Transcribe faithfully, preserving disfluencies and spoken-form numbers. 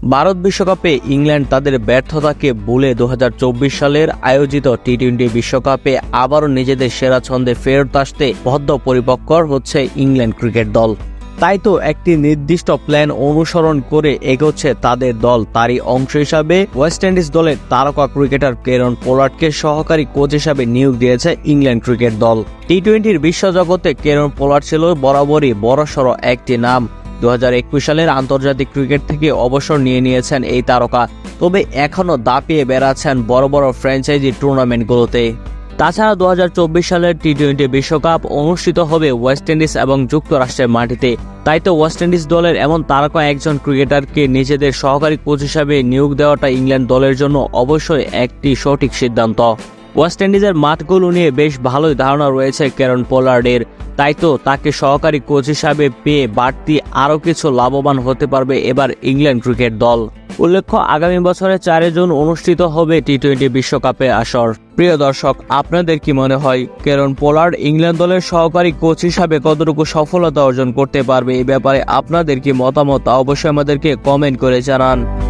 ভারত বিশ্বকাপে ইংল্যান্ড তাদের ব্যর্থতাকে ভুলে দু হাজার চব্বিশ সালের আয়োজিত টি টোয়েন্টি বিশ্বকাপে আবারও নিজেদের সেরা ছন্দে ফেরত আসতে বদ্ধপরিকর হচ্ছে ইংল্যান্ড ক্রিকেট দল। তাই তো একটি নির্দিষ্ট প্ল্যান অনুসরণ করে এগোচ্ছে তাদের দল। তারই অংশ হিসাবে ওয়েস্ট ইন্ডিজ দলের তারকা ক্রিকেটার কেরন পোলার্ডকে সহকারী কোচ হিসাবে নিয়োগ দিয়েছে ইংল্যান্ড ক্রিকেট দল। টি টোয়েন্টির বিশ্বজগতে কেরন পোলার্ড ছিল বরাবরই বড়সড় একটি নাম। দু হাজার একুশ সালের আন্তর্জাতিক ক্রিকেট থেকে অবসর নিয়ে নিয়েছেন এই তারকা, তবে এখনও দাপিয়ে বেড়াচ্ছেন বড় বড় ফ্র্যাঞ্চাইজি টুর্নামেন্টগুলোতে। তাছাড়া দু হাজার চব্বিশ সালের টি টোয়েন্টি বিশ্বকাপ অনুষ্ঠিত হবে ওয়েস্ট ইন্ডিজ এবং যুক্তরাষ্ট্রের মাটিতে। তাই তো ওয়েস্ট ইন্ডিজ দলের এমন তারকা একজন ক্রিকেটারকে নিজেদের সহকারী কোচ হিসাবে নিয়োগ দেওয়াটা ইংল্যান্ড দলের জন্য অবশ্যই একটি সঠিক সিদ্ধান্ত। ওয়েস্ট ইন্ডিজের মাঠগুলো নিয়ে বেশ ভালোই ধারণা রয়েছে কেরন পোলার্ডের, তাই তো তাকে সহকারী কোচ হিসাবে পেয়ে বাড়তি আরও কিছু লাভবান হতে পারবে এবার ইংল্যান্ড ক্রিকেট দল। উল্লেখ্য, আগামী বছরের চারই জুন অনুষ্ঠিত হবে টি টোয়েন্টি বিশ্বকাপে আসর। প্রিয় দর্শক, আপনাদের কি মনে হয় কেরন পোলার্ড ইংল্যান্ড দলের সহকারী কোচ হিসাবে কতটুকু সফলতা অর্জন করতে পারবে? এই ব্যাপারে আপনাদের কি মতামত, অবশ্যই আমাদেরকে কমেন্ট করে জানান।